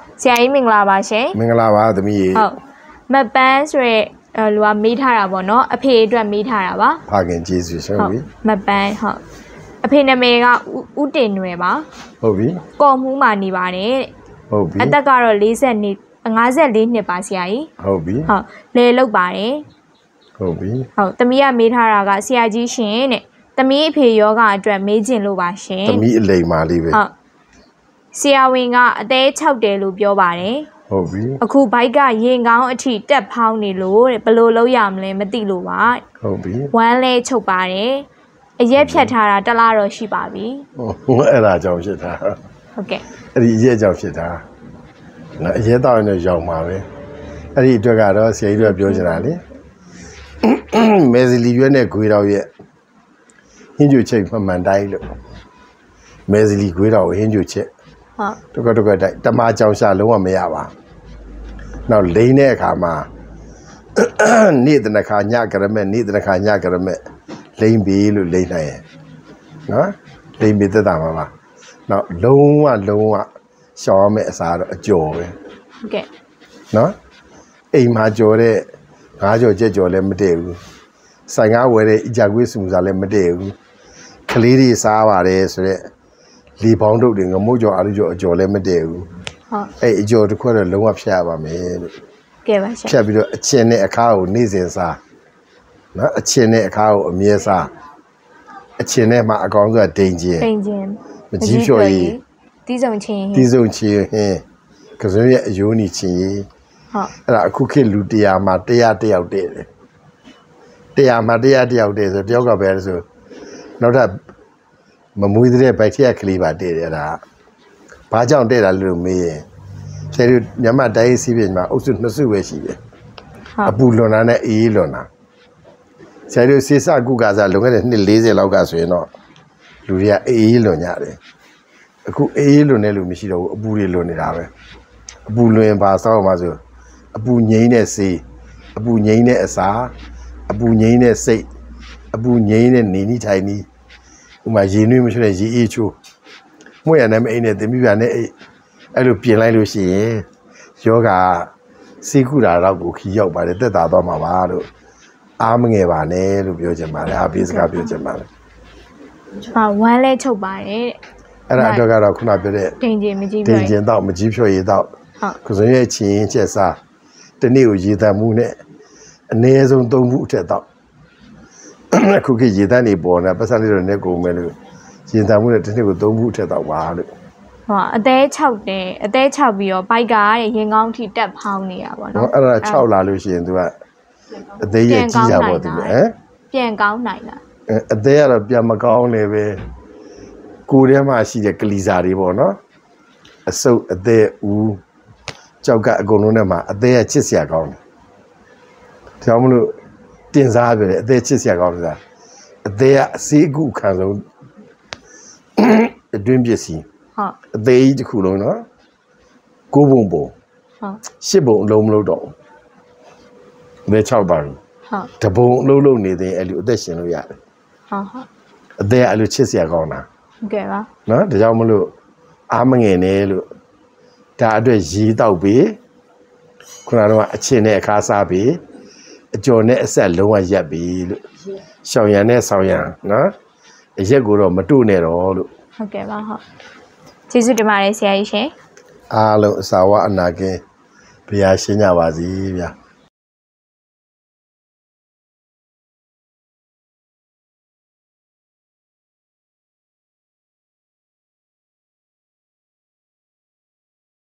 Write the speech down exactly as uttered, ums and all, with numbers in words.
ဆရာကြီးမင်္ဂလာပါရှင်မင်္ဂလာပါသမီးဟုတ်မပန်းဆိုရဲလူကမေးထားတာပေါ့နော်အဖေအတွက်မေးထားတာပါဖခင်ကျေးဇူးရှင်ပြီမပန်းဟုတ်အဖေနာမည်ကဦးတင်နွယ်ပါဟုတ်ပြီကော်မှုမှာနေပါတယ်ဟုတ်ပြီအသက်ကတော့၄၀နှစ်၅၄နှစ်ပါဆရာကြီးဟုတ်ပြီဟုတ်လေလောက်ပါတယ်ဟုတ်ပြီဟုတ်သမီးကမေးထားတာကဆရာကြီးရှင်တဲ့သမီးအဖေယောဂအတွက်မေးချင်လို့ပါရှင်သမီးအလိမ်မာလေးပဲဟုတ်ဆရာဝန်ကအသေး၆တယ်လို့ပြောပါတယ်ဟုတ်ပြီအခုဘိုက်ကရင်ကောင်းအထိတက်ဖောင်းနေလို့တဲ့ဘယ်လိုလုပ်ရမလဲမသိလို့ပါဟုတ်ပြီဝမ်းလဲချုပ်ပါတယ်အရက်ဖြတ်ထားတာတလားတော့ရှိပါပြီဟုတ်အဲ့ဒါကြောင့်ဖြစ်တာဟုတ်ကဲ့အဲ့ဒီအရက်ကြောင့်ဖြစ်တာနော်အရက်တော့ရင်ရောင်ပါပဲအဲ့ဒီအတွက်ကတော့ဆရာကြီးတို့ပြောချင်တာလေမဲစီလီရွက်နဲ့ဂွေတော်ရဲ့ဟင်းကျူချိတ်မှန်မှန်တိုင်းလို့မဲစီလီဂွေတော်ကိုဟင်းကျူချိတ်ဟုတ်တကွတကွတိုက်တမကြောင်ရှာလုံးဝမရပါနောက်လိမ့်တဲ့အခါမှာနေ့တနခါညကရမဲ့နေ့တနခါညကရမဲ့လိမ့်ပြီလို့လိမ့်နိုင်ရဲ့နော်လိမ့်ပြီသက်တာမှာပါနောက်လုံးဝလုံးဝရှောင်ရမယ့်အစားတော့အကျော်ပဲဟုတ်ကဲ့နော်အိမ်မှာကြော်တဲ့ငါးကြော်ကြက်ကြော်လည်းမတည့်ဘူးဆိုင်ကားဝယ်တဲ့အကြကွေးစမူစာလည်းမတည့်ဘူးကလေးတွေစားပါတယ်ဆိုတော့လီပေါင်းတို့တွေငမိုးကြော်အားလို့ကြော်အကျော်လည်းမတည့်ဘူးဟုတ်အဲ့အကျော်တစ်ခွက်တော့လုံးဝဖြတ်ရပါမယ်လို့ကဲပါရှင်ဖြတ်ပြီးတော့အချင်းနဲ့အခါကိုနေ့စဉ်စားနော်အချင်းနဲ့အခါကိုအမြဲစားအချင်းနဲ့မှအကောင်ဆုံးကဒိန်ချင်းဒိန်ချင်းမကြီးဖြော်ရည်တီးစုံချင်းတီးစုံချင်းဟင်းကစုံရဲ့အယိုးနီချင်းရည်ဟုတ်အဲ့ဒါအခုခေတ်လူတရားမှာတရားတယောက်တည်းတယ်တရားမှာတရားတယောက်တည်းဆိုတယောက်ကပဲဆိုနောက်ထပ်မမွေးတဲ့ဗိုက်ထက်ကလေးပါတည့်တယ်ဒါဘာကြောင့်တည့်တာလို့မေးရင်ဆယ်တို့ညမတိုင်းစီးပြင်မှာအုပ်စုနှစ်စုပဲရှိတယ်အပူလွန်တာနဲ့အေးလွန်တာဆယ်တို့စေစကုကာစားလွန်ခဲ့တဲ့နှစ်၄၀လောက်ကဆိုရင်တော့လူတွေကအေးလွန်ကြတယ်အခုအေးလွန်တဲ့လူမရှိတော့ဘူးအပူတွေလွန်နေတာပဲအပူလွင်ပါစောက်မှာဆိုအပူငိမ့်တဲ့စေးအပူငိမ့်တဲ့အစာအပူငိမ့်တဲ့စိတ်အပူငိမ့်တဲ့နေနီးထိုင်နီးဥမာရေနွေးမရှိတဲ့ရေအေးချိုးမွေးရတဲ့အိမ်နဲ့တင်ပြပြနဲ့အဲ့အဲ့လိုပြင်လိုက်လို့ရှိရင်ယောဂစေးကုတာတော့ကိုခီရောက်ပါတယ်တက်တာတော့မှာပါလို့အားမငယ်ပါနဲ့လို့ပြောချင်ပါတယ်အားပေးစကားပြောချင်ပါတယ်ဟာဝမ်းလဲချုပ်ပါတယ်အဲ့ဒါအတွက်ကတော့ခုနပြောတဲ့ဒိန်ချင်းမကြီးဖြော်ဒိန်ချင်းတော့မကြီးဖြော်ရည်တော့ဟုတ်ကစုံရဲ့ချင်းချက်စားတနေ့ကိုရေတမ်းမှုနဲ့အနည်းဆုံးသုံးခုအထက်တော့အခုခေတ်ရေတမ်းနေပေါ်နေပတ်စံလေးတော့နဲ့ကုန်မယ်လို့ရေတမ်းမှုနဲ့တနေ့ကိုသုံးခုအထက်တော့ပါလို့ဟောအသေး၆တယ်အသေး၆ပြီးတော့ဘိုက်ကတဲ့ရင်ကောင်းထိတက်ဖောင်းနေတာပေါ့နော်အဲ့ဒါ၆လာလို့ရှိရင် तू ကအသေးရဲ့ကြီးတာပေါ့ तू ဟမ်ပြန်ကောင်းနိုင်လားအသေးကတော့ပြန်မကောင်းလေပဲကိုယ်ထဲမှာရှိတဲ့ကလီစာတွေပေါ့နော်အစုပ်အသေးဦးကြောက်ကအကုန်လုံးထဲမှာအသေးကချစ်စရာကောင်းတယ်ဒါကြောင့်မလို့တင်စားပြတယ်အသေးချစ်စရာကောင်းတယ်အသေးကအစေးအခုခံဆုံးအတွင်းပစ္စည်းဟုတ်အသေးကြီးတစ်ခုလုံးနော်ကိုးပုံပုံဟုတ်ရှစ်ပုံအလုံးမလို့တော့အသေး၆ပါဘူးဟုတ်တပုံအလုံးလုံးနေတဲ့အဲ့လိုအသက်ရှင်လို့ရတယ်ဟုတ်ဟုတ်အသေးကအဲ့လိုချစ်စရာကောင်းတာဟုတ်ကဲ့ပါနော်ဒါကြောင့်မလို့အားမငယ်နဲ့လို့ဒါအတွက်ရေတောက်ပြီးခုနကတော့အချင်းနဲ့အခါစားပြီးအကျော်နဲ့အဆက်လုံးဝရက်ပြီးလို့ရှောင်ရံနဲ့ဆောင်ရံနော်အရက်ကိုတော့မတို့နဲ့တော့လို့ဟုတ်ကဲ့ပါဟုတ်ကျေးဇူးတင်ပါတယ်ဆရာကြီးရှင်အားလုံးအစာဝအနာကင်းဘုရားရှင်းကြပါစေဗျာ